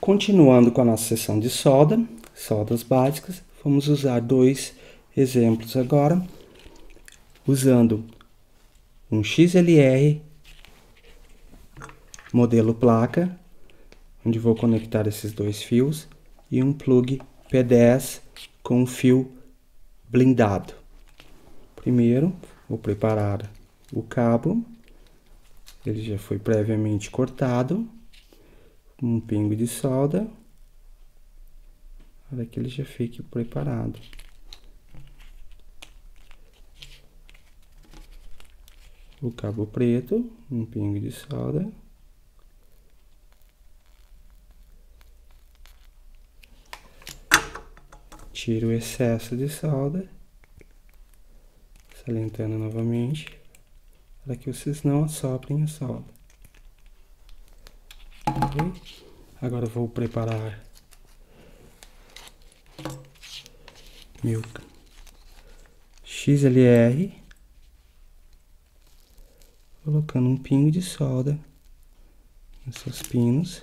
Continuando com a nossa sessão de soldas básicas, vamos usar dois exemplos agora, usando um XLR modelo placa, onde vou conectar esses dois fios, e um plug P10 com fio blindado. Primeiro, vou preparar o cabo, ele já foi previamente cortado, um pingo de solda, para que ele já fique preparado. O cabo preto, um pingo de solda. Tiro o excesso de solda, salientando novamente, para que vocês não assoprem a solda. Okay? Agora vou preparar meu XLR, colocando um pingo de solda nos seus pinos,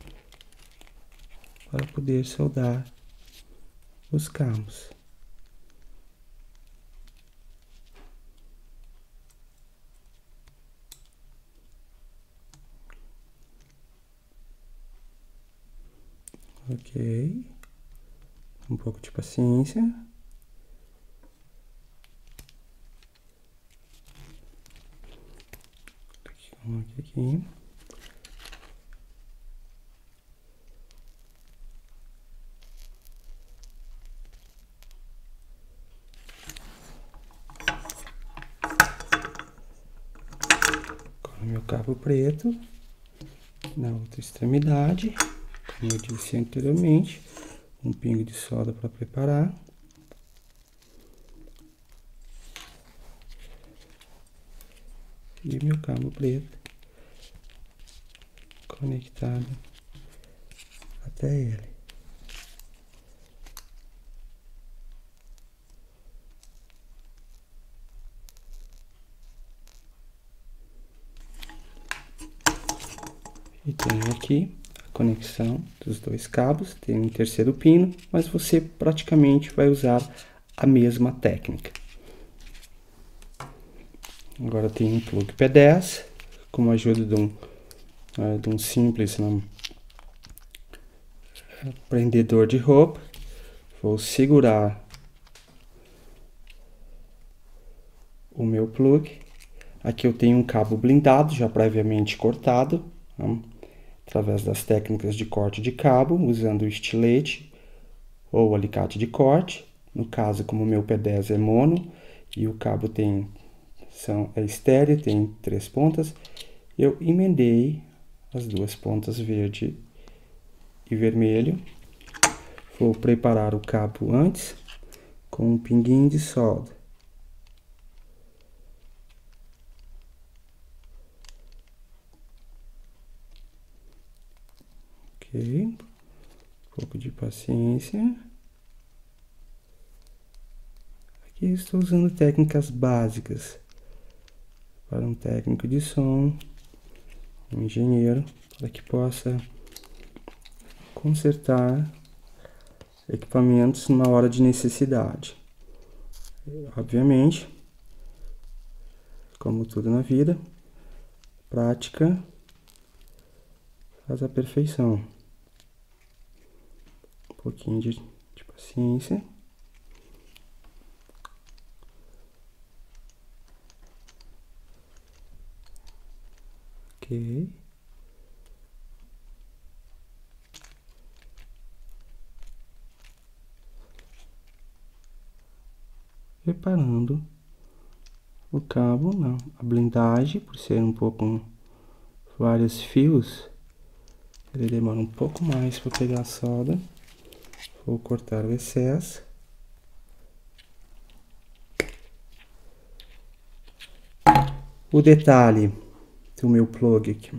para poder soldar os cabos. Ok, um pouco de paciência. Aqui. Meu cabo preto na outra extremidade, como eu disse anteriormente, um pingo de solda para preparar. E meu cabo preto conectado até ele. E tenho aqui a conexão dos dois cabos, tem um terceiro pino, mas você praticamente vai usar a mesma técnica. Agora tem um plug P10, com a ajuda de um simples prendedor de roupa. Vou segurar o meu plug. Aqui eu tenho um cabo blindado, já previamente cortado, através das técnicas de corte de cabo, usando o estilete ou alicate de corte. No caso, como o meu P10 é mono e o cabo é estéreo, tem 3 pontas, eu emendei as duas pontas verde e vermelho. Vou preparar o cabo antes com um pinguinho de solda. Ok, um pouco de paciência. Aqui estou usando técnicas básicas para um técnico de som, um engenheiro, para que possa consertar equipamentos numa hora de necessidade. Obviamente, como tudo na vida, prática faz a perfeição. Um pouquinho de paciência. Ok. Preparando o cabo, a blindagem, por ser um pouco vários fios, ele demora um pouco mais para pegar a solda. Vou cortar o excesso. O detalhe do meu plug aqui,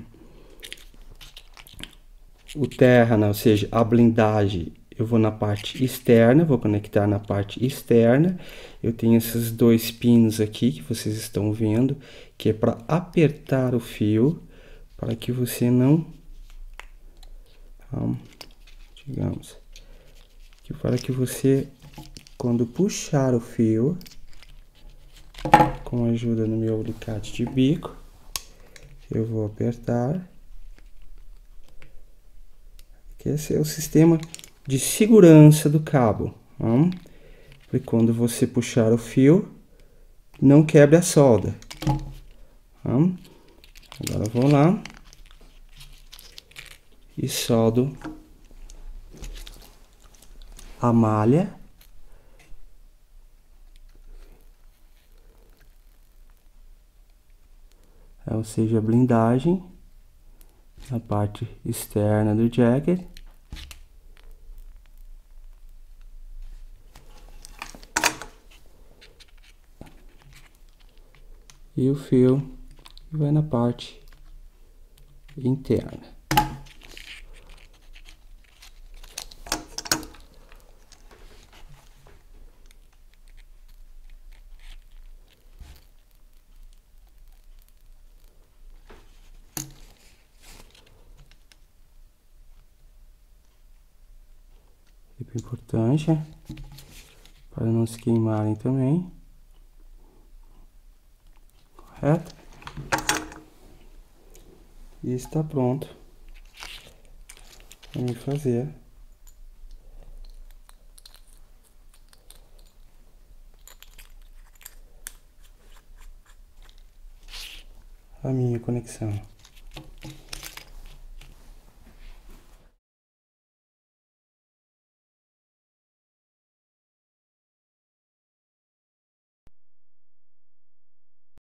o terra, ou seja, a blindagem, eu vou na parte externa, vou conectar na parte externa. Eu tenho esses dois pinos aqui que vocês estão vendo, que é para apertar o fio, para que você não digamos, que para que você, quando puxar o fio, com a ajuda do meu alicate de bico, eu vou apertar. Esse é o sistema de segurança do cabo, e quando você puxar o fio, não quebre a solda. Agora eu vou lá e soldo a malha. Ou seja, a blindagem na parte externa do jacket. E o fio vai na parte interna. Sempre importante, para não se queimarem também. Correto? E está pronto para me fazer a minha conexão.